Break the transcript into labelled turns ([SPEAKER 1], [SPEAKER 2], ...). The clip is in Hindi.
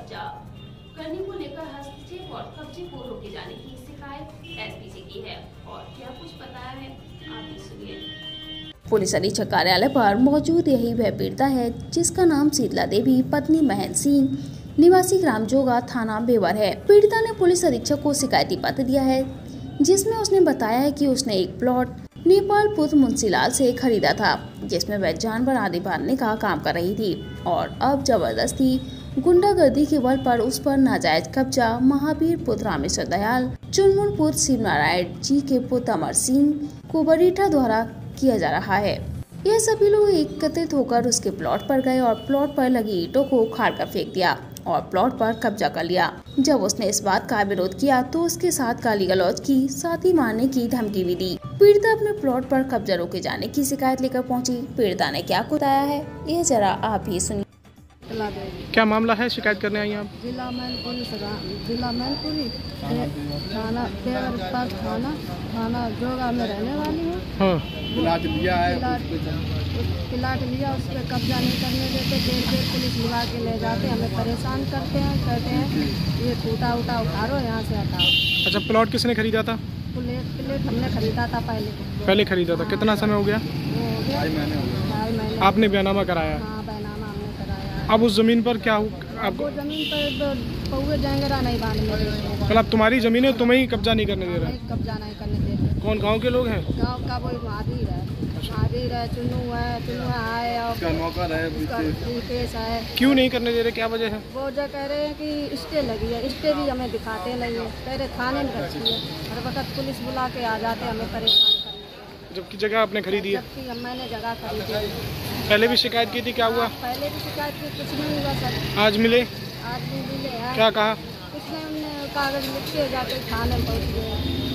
[SPEAKER 1] कब्जा करने को लेकर हस्तक्षेप और कब्जे को रोके जाने की शिकायत एसपी से की है। और क्या कुछ बताया है, आप भी सुनिए।
[SPEAKER 2] पुलिस अधीक्षक कार्यालय पर मौजूद यही वह पीड़िता है जिसका नाम शीतला देवी पत्नी महेंद्र सिंह निवासी ग्राम जोगा थाना बेवर है। पीड़िता ने पुलिस अधीक्षक को शिकायती पत्र दिया है जिसमें उसने बताया है कि उसने एक प्लॉट नेपाल पुत्र मुंशीलाल से खरीदा था जिसमें वह जानवर आदि बांधने का काम कर रही थी और अब जबरदस्ती गुंडागर्दी के बल पर उस पर नाजायज कब्जा महावीर पुत्र रामेश्वर दयाल चुनमुन पुत्र शिवनारायण जी के पुत्र अमर सिंह को बरीठा द्वारा किया जा रहा है। यह सभी लोग एकत्रित होकर उसके प्लॉट पर गए और प्लॉट पर लगी ईंटों को उखाड़ कर फेंक दिया और प्लॉट पर कब्जा कर लिया। जब उसने इस बात का विरोध किया तो उसके साथ गाली गलौज की, साथ ही मारने की धमकी भी दी। पीड़िता अपने प्लॉट पर कब्जा रोके जाने की शिकायत लेकर पहुंची। पीड़िता ने क्या बताया है, यह जरा आप ही सुनिए।
[SPEAKER 3] क्या मामला है, शिकायत करने आई आप?
[SPEAKER 4] जिला मैनपुरी थाना जोगा में रहने वाली हूँ।
[SPEAKER 3] हाँ।
[SPEAKER 4] प्लाट लिया, उस पर कब्जा नहीं करने देते, देर पुलिस बुला के ले जाते, हमें परेशान करते हैं, कहते हैं ये टूटा उठा उतारो, यहाँ से हटाओ।
[SPEAKER 3] अच्छा, प्लॉट किसने खरीदा था?
[SPEAKER 4] प्लेट हमने खरीदा था पहले
[SPEAKER 3] खरीदा था। कितना समय हो गया?
[SPEAKER 4] 2.5 महीने।
[SPEAKER 3] आपने बयानामा कराया?
[SPEAKER 4] हाँ, बयानामा हमने कराया।
[SPEAKER 3] अब उस जमीन पर क्या
[SPEAKER 4] आपको जमीन पर पौवे जाएंगे नहीं बांधने देते।
[SPEAKER 3] मतलब तुम्हारी जमीन है, तुम्हें ही कब्जा नहीं करने दे रहा है?
[SPEAKER 4] कब्जा नहीं करने देते।
[SPEAKER 3] कौन गांव के लोग हैं?
[SPEAKER 4] गांव का कोई महावीर है, चुनू है और नौकर है।
[SPEAKER 3] क्यों नहीं करने दे रहे, क्या वजह है?
[SPEAKER 4] वो जो कह रहे हैं कि स्टे लगी है, स्टे भी हमें दिखाते नहीं है, कह रहे थाने में रखी है, हर वक्त पुलिस बुला के आ जाते, हमें परेशान करते।
[SPEAKER 3] जबकि जगह आपने खरीदी है?
[SPEAKER 4] जबकि मैंने जगह खरीदी।
[SPEAKER 3] पहले भी शिकायत की थी, क्या हुआ?
[SPEAKER 4] पहले भी शिकायत की, कुछ नहीं हुआ सर।
[SPEAKER 3] आज मिले?
[SPEAKER 4] आज भी मिले हैं।
[SPEAKER 3] क्या कहा?
[SPEAKER 4] कुछ नहीं, हमने कागज लिख के जाके थाने पहुँच गए।